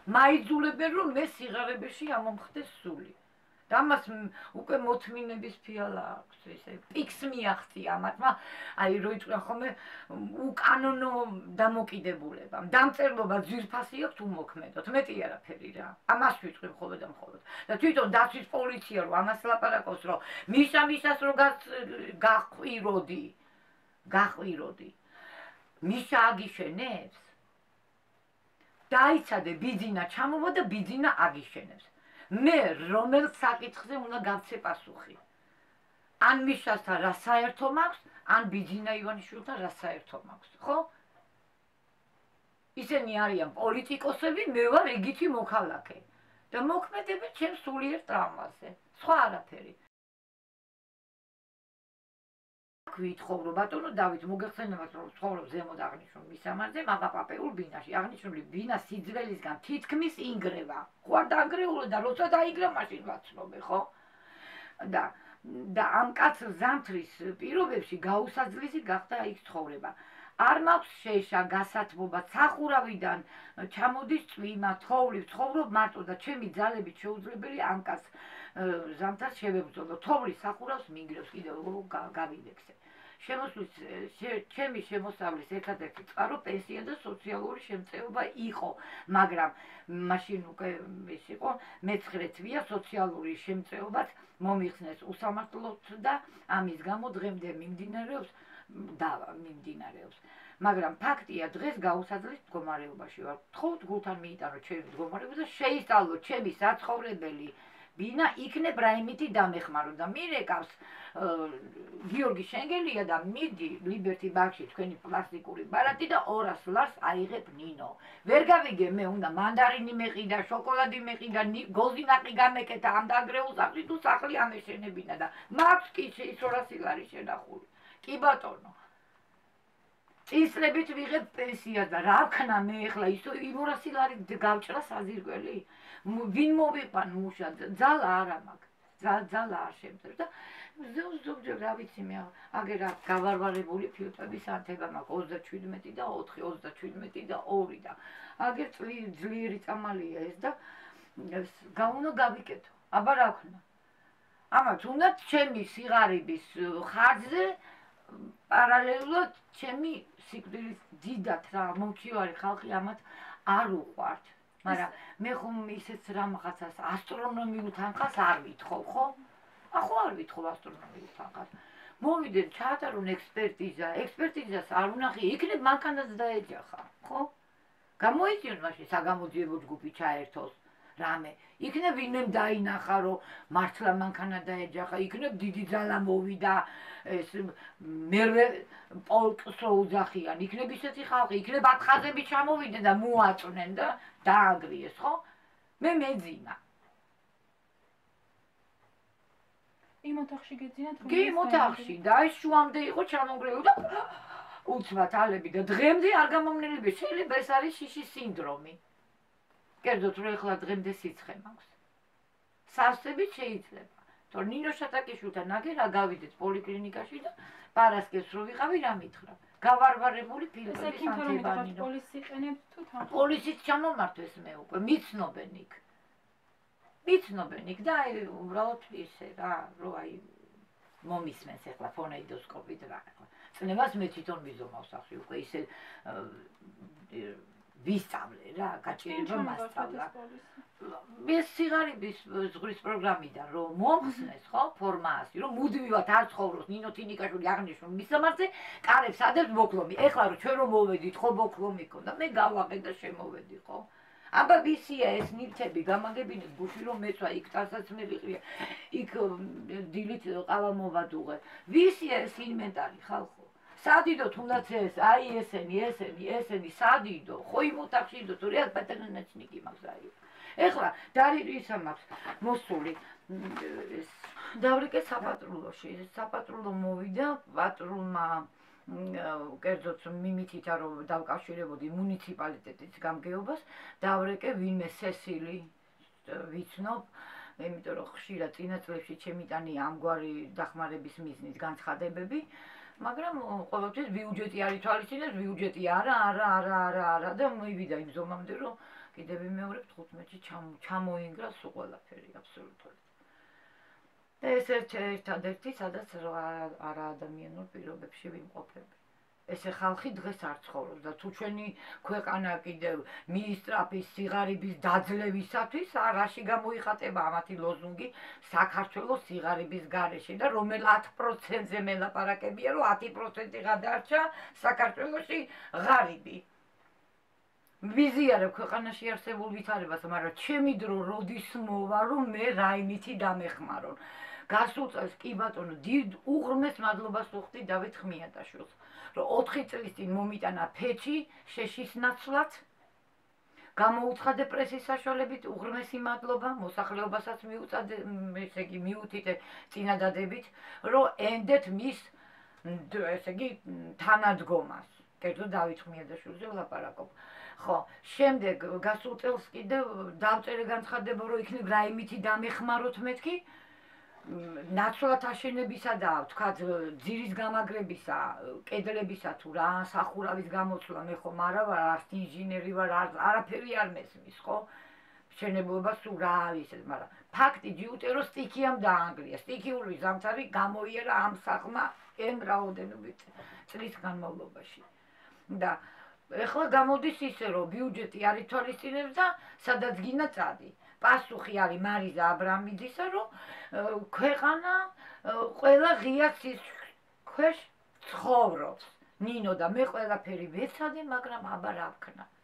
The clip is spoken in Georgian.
მაიძულებენ რომ მე სიღარიბეში ამომხდეს სული. და მას უკვე მოთმინების ფიალა აქვს, ესე პიქს მიაღწია მათმა, აი რო იწვია ხოლმე უკანონო დამოკიდებულება. დამწერლობა ძვირფასი აქვს უმოქმედოთ, მეტი არაფერი რა. ამას ვიტყვი ხოლმე და მხოლოდ. და თვითონ დაცვის პოლიცია რო ამას ლაპარაკობს, რომ მისას რო გაყვიროდი. მისა აგიშენებს. დაიცადე ბიძინა ჩამოვა და ბიძინა აგიშენებს. მე რომელ საკითხზე უნდა გავცე პასუხი. ან მისასთან რა საერთო მაქვს, ან ბიძინა ივანიშვილთან რა საერთო მაქვს, ხო? ისინი არიან პოლიტიკოსები, მე ვარ ეგეთი მოქალაქე. და მოქმედები ჩემს სულიერ ტრავმაზე. სხვა არაფერი. ვითხოვრო ბატონო დავით მოგეხსენებათ რომ ცხოვრობ ზემოთ აღნიშნულ მისამართზე მაღაპაპეულ ბინაში აღნიშნული ბინა სიძველისგან თითქმის ინგრევა ხო არ დაანგრეულა და როცა დაიგრა მაშინ ვაცნობე ხო და ამ კაც ზამთრის პირობებში გაუსაძლისი გახდა იქ ცხოვრება არ მაქვს შეშა გასათბობა სახურავიდან ჩამოდის წვიმა თოვლი ცხოვრობ მარტო და ჩემი ძალებით შეუძლებელი ამ კაც ზამთარს შევებრძოლო თოვლის სახურავს მინგრევს კიდევ გავიდექსე შემოსვლის ჩემი შემოსავლის ერთადერთი წყარო პენსია და სოციალური შემწეობა იყო მაგრამ მაშინ უკვე ეს იყო მე-9 თვეა სოციალური შემწეობაც მომიხსნეს უსამართლოდ და ამის გამო დღემდე მიმდინარეობს მაგრამ ფაქტია დღეს გაუსაძლის მდგომარეობაში ვარ თხოვთ გულთან მიიტანო ჩემი მდგომარეობა და შეისწავლო ჩემი საცხოვრებელი ბინა იქნებ რაიმითი დამეხმარო და მირეკავს გიორგი შენგელია და მიდი ლიბერტი ბაღში თქვენი პლასტიკური ბარათი და 200 ლარს აიღებ ნინო ვერ გავიგე მე უნდა მანდარინი მეყიდა შოკოლადი მეყიდა გოზინაყი გამეკეთა ამ დაგრეულ სახლში თუ სახლი ამეშენებინა და მაქვს კი ის 200 ლარი შენახული კი ბატონო წისლებით ვიღებ პენსიას და რა ვქნა მე ახლა ის 200 ლარი გავჭრა საზირკველი ვინ მოვიყვან მუშა ძალა არა მაქვს ძალა არ შემწევს და ზოგჯერ რა ვიცი მე აგერ გავარვარებული ფილტვების ანთება მაქვს 37 და 4 37 და 2 და აგერ ძლიერი წამალია ეს და გაუნო გავიკეთო აბა რა ვქნა ამათ უნდა ჩემი სიღარიბის ხარჯზე პარალელურად ჩემი სიკვდილის დიდად რა მომქივარი ხალხი ამათ არ უყვართ მაგრამ მე ხომ ისეთ რამახაცას ასტრონომიულ თანხას არ ვითხოვ ხო? ახო არ ვითხოვ ასტრონომიულ თანხას. მოვიდეთ ჩაატარონ ექსპერტიზას არ უნახი, იქნებ მანქანას დაეჯახა, ხო? გამოიწვიონ მაშინ საგამოძიებო ჯგუფი ჩაერთოს რამე. იქნებ ვინმე დაინახა რომ მართლა მანქანა დაეჯახა, იქნებ დიდი ძალა მოვიდა ეს მერვე პოლკს რო უძახიან, იქნებ ისეთი ხალხი, იქნებ ათხაზები ჩამოვიდნენ და მოაწვნენ და დააგრიეს, ხო? მე მეძინა. იმ ოთახში გეძინათ? კი, ოთახში და ეს შუამდე იყო ჩამონგრეული და უცბად ალები და დღემდე არ გამომნელები. შეიძლება ეს არის შიშის სინდრომი. კერძოდ რომ ეხლა დღემდე სიცხე მაქვს. სავსებით შეიძლება. თორ ნინო შატაკიშვილთან აგერ აგავიდეთ პოლიკლინიკაში და პარასკევს რო ვიყავი რა მითხრა. გავარვარებული ფილტვების ანთებანი რომ პოლიცი იყენებთ თუ თან? პოლიცით ჩამომართვეს მე უკვე მიცნობენ იქ. და აი უბრალოდ ისე რა რო აი მომისმენს ეხლა ფონეიდოსკოპით რა ეხლა წნებას მე თვითონ მიზომავ სახში უკვე ისე ვისწავლე რა გაჭირება მასწავლა მე სიღარიბის ზღვის პროგრამიდან რომ მომხსნეს ხო ფორმაასი რომ მუდმივად არ ცხოვრობს ნინო თინიკაშვილი აღნიშნულ მისამართზე კარებს ადებთ ბოკლომი ეხლა რომ ჩვენ რომ მოვედით ხო ბოკლომი ქონდა მე გავაღე და შემოვედი ხო აბა ვისია ეს ნივთები გამაგებინეთ გუში რომ მეცვა იქ ტანსაც მე ვიყრია იქ დილით ყავა მოვადუღე ვისია ეს ინვენტარი ხალხო სადიდო თუნდაც ეს აი ესენი სადიდო ხო იმ ოთახში დო თუ რეალ პატრონაჩნიკი მაქვს აი ეხლა დარიისა მაქვს მოსული ეს დავრიკე საპატრულოში საპატრულო მოვიდა პატრულმა კერძოდ მიმითითა რომ დავკავშირებოდი მუნიციპალიტეტის გამგეობას დავრეკე ვინმე სესილი ვიცნობ იმიტომ რომ ხშირად წინა წლებში ჩემიტანია ამგვარი დახმარების მიზნით განცხადებები მაგრამ ყოველთვის ბიუჯეტი არ ითვალისწინებს ბიუჯეტი არა და მივიდა იმ ზომამდე რომ კიდევ ვიმეორებ 15-ში ჩამოინგრა სულ ყველაფერი აბსოლუტურად. და ეს ერთადერთი, სადაც არა ადამიანურ პირობებში ვიმყოფები. ესე ხალხი დღეს არ ცხოვრობს და თუ ჩვენი ქვეყანა კიდევ მიისწრაფის სიღარიბის დაძლევისათვის რაში გამოიხატება ამათი ლოზუნგი საქართველოს სიღარიბის გარეშე და რომელ 10%-ზე მელაპარაკებია, რომ 10% გადარჩა საქართველოში ღარიბი. ვიზიარებ ქვეყანაში არსებულ ვითარებას, მაგრამ ჩემი დრო როდის მოვა, რომ მე რაიმითი დამეხმარონ. გასულ წელს კი ბატონო, დიდ უღრმეს მადლობას ვუხდი დავით ხმიატაშვილს, რომ 4 წლის წინ მომიტანა ფეჩი შეშის ნაცვლად, გამოუცხადე პრესის საშუალებით, უღრმესი მადლობა, მოსახლეობასაც მიუწადე, ესე იგი მიუთითე წინადადებით, რომ ენდეთ მის ესე იგი თანადგომას. კერძო დავით ხმიატაშვილზე ვლაპარაკობ. ხო, შემდეგ გასულ წელს კიდევ დავწერე განცხადება, რომ იქნებ რაიმითი დამეხმაროთ მეთქი, ნაცვლად აშენებისა და თქვათ ძირის გამაგრებისა, კედლებისა თუ რა სახურავის გამოცვლა, მე ხომ არა ვარ, არც ინჟინერი ვარ, არაფერი არ მესმის, ხო? მშენებლობა სულ რა არის ეს, მაგრამ ფაქტი ჯიუტე რომ სტიქიამ დაანგრია, სტიქიური ზამთარი გამოიერა ამ სახლმა ენ რაოდენობით წლის განმავლობაში. და ეხლა გამოდის ისე, რომ ბიუჯეტი არ ითვალისწინებს და სადაც გინდა წადი. პასუხი არის მარიზა აბრამიძისა, რომ ქვეყანა ყველა ღია ცის ქვეშ ცხოვრობს. ნინო და მე ყველაფერი ვეცადე, მაგრამ აბა რა ვქნა.